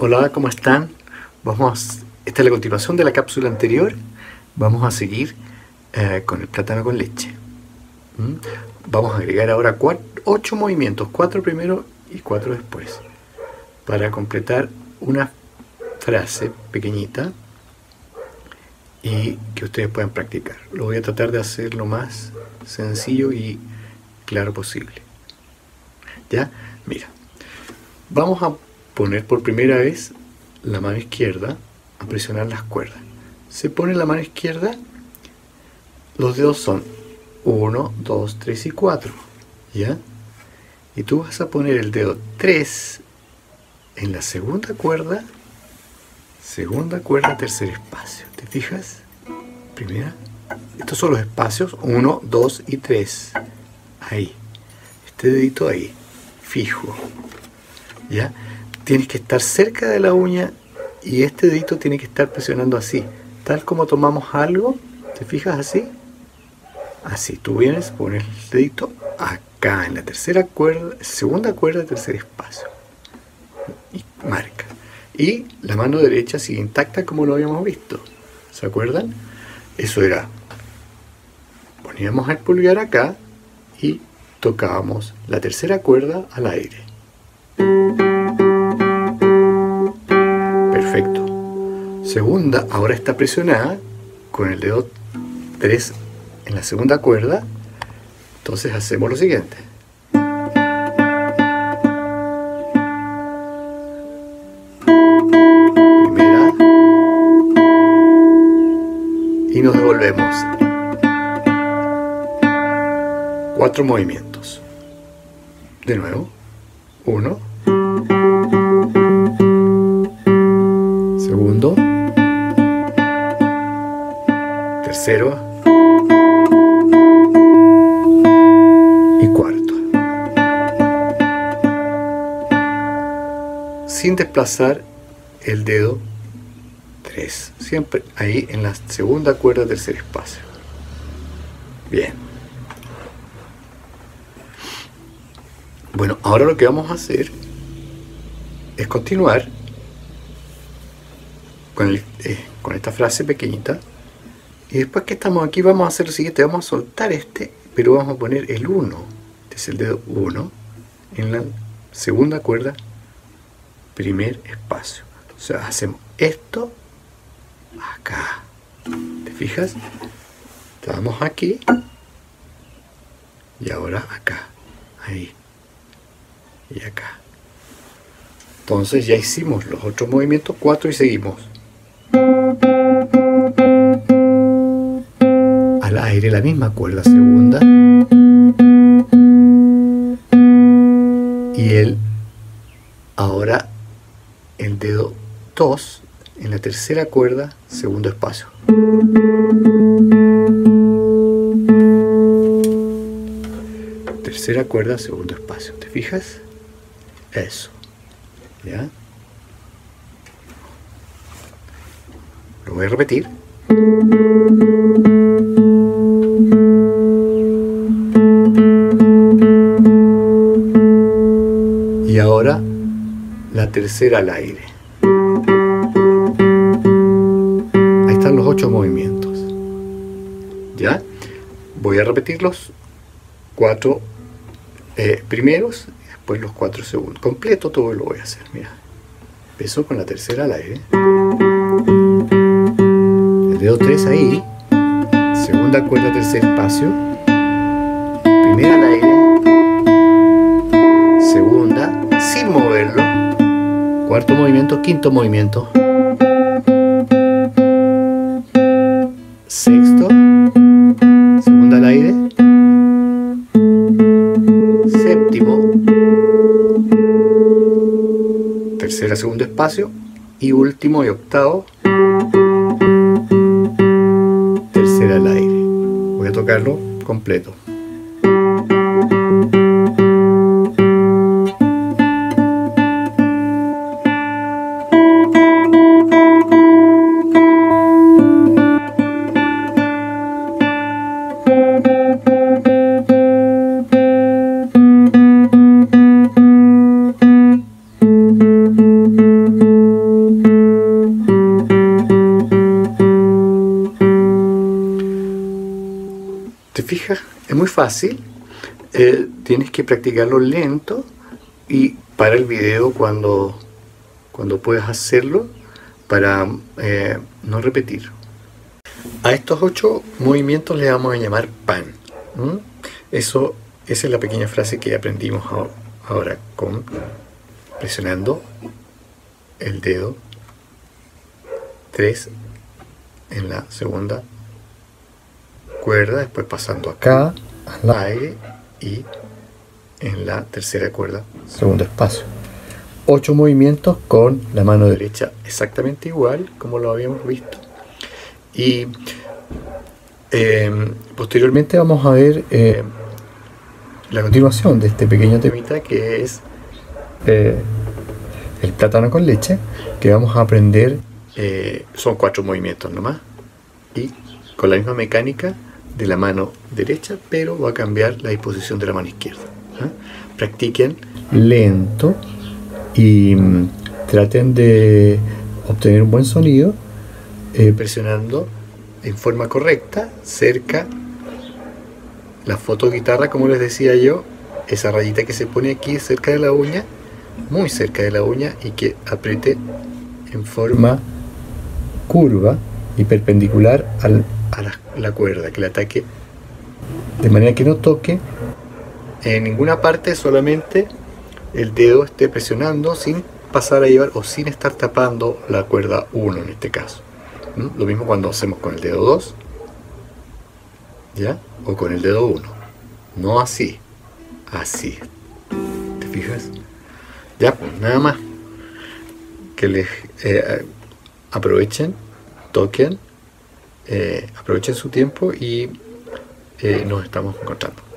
Hola, ¿cómo están? Esta es la continuación de la cápsula anterior. Vamos a seguir con el plátano con leche. Vamos a agregar ahora 8 movimientos, 4 primero y 4 después, para completar una frase pequeñita y que ustedes puedan practicar. Lo voy a tratar de hacer lo más sencillo y claro posible. ¿Ya? Mira, vamos a poner por primera vez la mano izquierda a presionar las cuerdas. Se pone la mano izquierda, los dedos son 1, 2, 3 y 4, ¿ya? Y tú vas a poner el dedo 3 en la segunda cuerda, tercer espacio. ¿Te fijas? Primera. Estos son los espacios 1, 2 y 3. Ahí. Este dedito ahí, fijo. ¿Ya? Tienes que estar cerca de la uña y este dedito tiene que estar presionando así, tal como tomamos algo. ¿Te fijas así? Así, tú vienes, pones el dedito acá en la tercera cuerda, segunda cuerda, tercer espacio y marca. Y la mano derecha sigue intacta como lo habíamos visto. ¿Se acuerdan? Eso era, poníamos el pulgar acá y tocábamos la tercera cuerda al aire. Perfecto. Segunda, ahora está presionada con el dedo 3 en la segunda cuerda. Entonces hacemos lo siguiente. Primera. Y nos devolvemos. 4 movimientos. De nuevo. 1. Segundo. Tercero. Y cuarto. Sin desplazar el dedo 3. Siempre ahí en la segunda cuerda, tercer espacio. Bien. Bueno, ahora lo que vamos a hacer es continuar con esta frase pequeñita. Y después que estamos aquí vamos a hacer lo siguiente. Vamos a soltar pero vamos a poner el 1. Este es el dedo 1 en la segunda cuerda, primer espacio. O sea, hacemos esto acá. ¿Te fijas? Estamos aquí y ahora acá. Ahí. Y acá. Entonces ya hicimos los otros movimientos, 4, y seguimos. Al aire la misma cuerda segunda. Y ahora el dedo 2 en la tercera cuerda, segundo espacio. Tercera cuerda, segundo espacio. ¿Te fijas? Eso. ¿Ya? Lo voy a repetir. Y ahora la tercera al aire. Ahí están los 8 movimientos. ¿Ya? Voy a repetir los 4 primeros. Después los 4 segundos. Completo todo lo voy a hacer. Mira. Empezó con la tercera al aire. El dedo 3 ahí. Segunda cuerda, tercer espacio. Primera al aire. Segunda, sin moverlo. Cuarto movimiento, quinto movimiento. Sexto. Segunda al aire. Séptimo. Tercera, segundo espacio. Y último y octavo. Tercera al aire. Voy a tocarlo completo. fijas? Es muy fácil. Tienes que practicarlo lento y para el video cuando puedas hacerlo para no repetir. A estos 8 movimientos le vamos a llamar pan. Esa es la pequeña frase que aprendimos ahora con presionando el dedo 3 en la segunda cuerda, después pasando acá al aire y en la tercera cuerda, segundo espacio. 8 movimientos con la mano derecha exactamente igual como lo habíamos visto. Y posteriormente vamos a ver la continuación de este pequeño temita que es el plátano con leche, que vamos a aprender. Son 4 movimientos nomás y con la misma mecánica de la mano derecha, pero va a cambiar la disposición de la mano izquierda. Practiquen lento y traten de obtener un buen sonido presionando en forma correcta cerca la fotoguitarra, como les decía yo, esa rayita que se pone aquí cerca de la uña, muy cerca de la uña, y que apriete en forma curva y perpendicular a la cuerda, que la ataque de manera que no toque en ninguna parte, solamente el dedo esté presionando sin pasar a llevar o sin estar tapando la cuerda 1 en este caso. Lo mismo cuando hacemos con el dedo 2, ¿ya? O con el dedo 1, no así, así, ¿te fijas? Ya, pues nada más, que les aprovechen, toquen, aprovechen su tiempo y nos estamos encontrando.